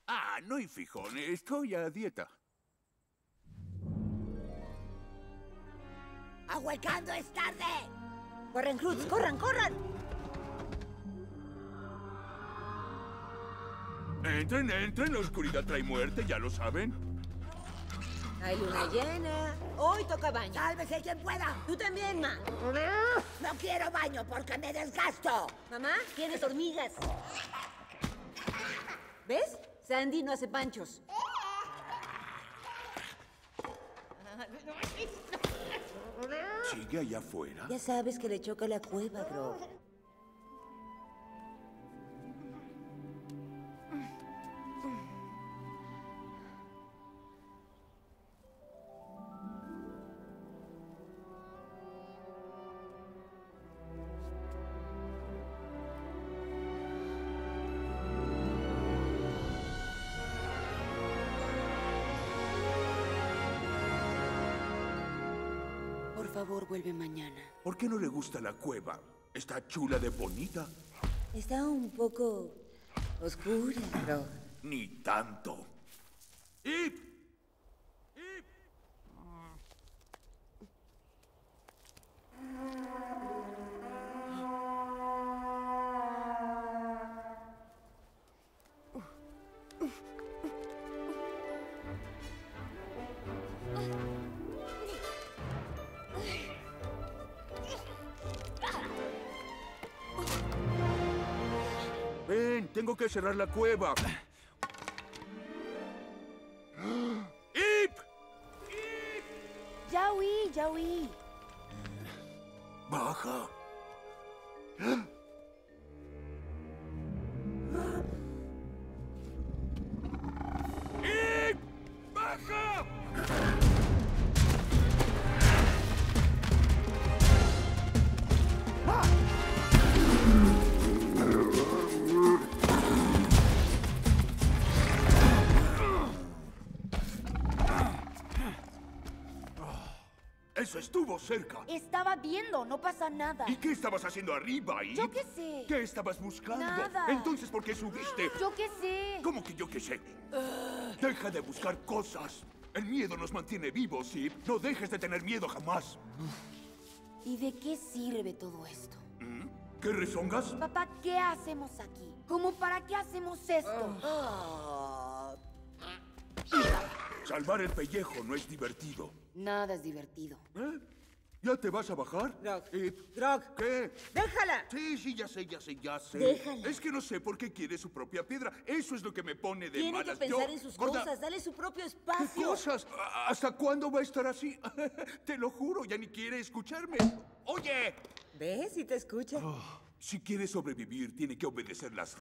Ah, no hay fijón. Estoy a dieta. ¡Ahuecando es tarde! ¡Corran, Cruz! ¡Corran, corran! Entren, entren. La oscuridad trae muerte, ya lo saben. Hay luna llena. Hoy toca baño. ¡Sálvese quien pueda! Tú también, Ma. ¡No quiero baño porque me desgasto! Mamá, tienes hormigas. ¿Ves? Sandy no hace panchos. ¿Sigue allá afuera? Ya sabes que le choca la cueva, Grog. Por favor, vuelve mañana. ¿Por qué no le gusta la cueva? ¿Está chula de bonita? Está un poco oscura, Grog. Ni tanto. ¡Ip! ¡Ip! Ven, tengo que cerrar la cueva. ¡Ip! Ya huí, ya huí. Baja. ¡Ip! ¡Baja! Eso estuvo cerca. Estaba viendo, no pasa nada. ¿Y qué estabas haciendo arriba, Ip? Yo qué sé. ¿Qué estabas buscando? Nada. Entonces, ¿por qué subiste? Yo qué sé. ¿Cómo que yo qué sé? Deja de buscar cosas. El miedo nos mantiene vivos, Ip. No dejes de tener miedo jamás. ¿Y de qué sirve todo esto? ¿Qué rezongas? Papá, ¿qué hacemos aquí? ¿Cómo para qué hacemos esto? Salvar el pellejo no es divertido. Nada es divertido. ¿Eh? ¿Ya te vas a bajar? Grog. Ip, Grog. ¿qué? ¡Déjala! Sí, ya sé, ya sé, ya sé. Déjala. Es que no sé por qué quiere su propia piedra. Eso es lo que me pone de Tiene malas. que pensar Yo- en sus Gorda, cosas. Dale su propio ¿Qué espacio. cosas? ¿Hasta cuándo va a estar así? Te lo juro, ya ni quiere escucharme. ¡Oye! ¿Ves? Si te escucha. Si quiere sobrevivir, tiene que obedecer las